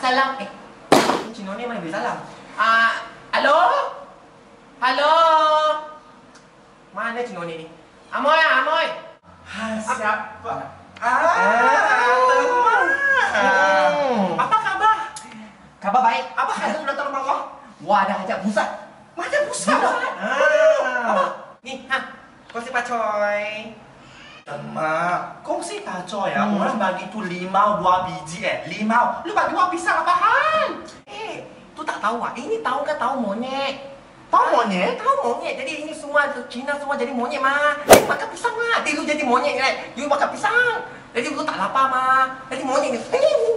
salam. Cino ni mana beri salam? Halo? Halo? Mana Cino ni? Amoy, Amoy. Siapa? Teman. Apa kabar? Kabar baik. Apa hasil datang rumah kau? Wah, dah ajak pusat. Macam pusat dah. Apa? Ni, kongsi pacoy. Teman, kongsi pacoy ya. Orang bagi tu limau 2 biji limau. Lu bagi 2 pisang apa hal? Tu tak tahu ah. Ini tahu kan tahu monyet. Tahu monyet? Tahu monyet. Jadi ini semua Cina semua jadi monyet mah. Makan pisang mah. Dia lu jadi monyet kan. You makan pisang. Jadi lu tak lapar mah. Jadi monyet ni.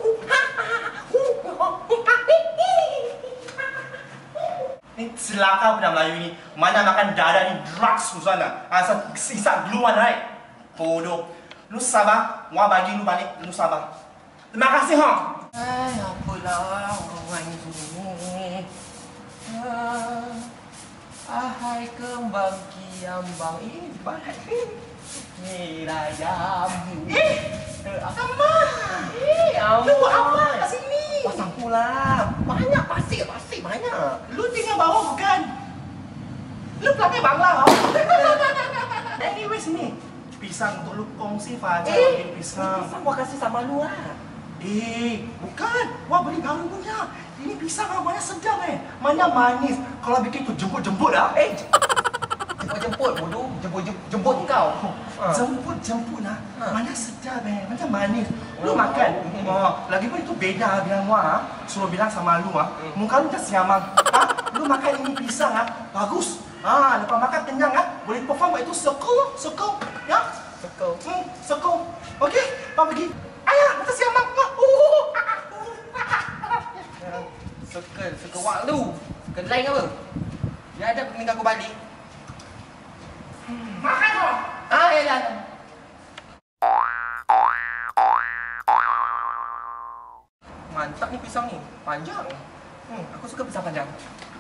Ni celaka budak Melayu ni. Mana makan dada ni drugs susana. Asal sisa gluan right. Bodoh. Lu sabar, gua bagi lu balik. Lu sabar. Terima kasih ha. Apalah orang ini. Ahai kembang kiambang ibarat Nirayam. Sama. Lu buat apa kat sini? Pasang pula. Banyak pasir banyak. Lu tinggal bawah bukan? Lu pelanggan bangla ha? Anyways ni, pisang untuk lu kongsi Fajar bagi pisang. Pisang gua kasih sama lu lah. Bukan. Wah beli baru punya. Ini pisang mana sedap Mana manis. Kalau bikin tu jemput-jemput dah. Jemput bodoh. Jemput kau. Jemput lah. Mana sedap Macam manis. Lu makan. Lagi pun itu beda bilang gua suruh bilang sama lu muka lu macam siamang. Lu makan ini pisang bagus. Lepas makan kenyang boleh perform itu circle ya. Circle. Okey, apa pergi? Ayah, macam siamang. Suka waktu. Suka lain apa? Dia ada peninggal aku balik. Makan kau. Ya. Mantap ni pisang ni. Panjang. Aku suka pisang panjang.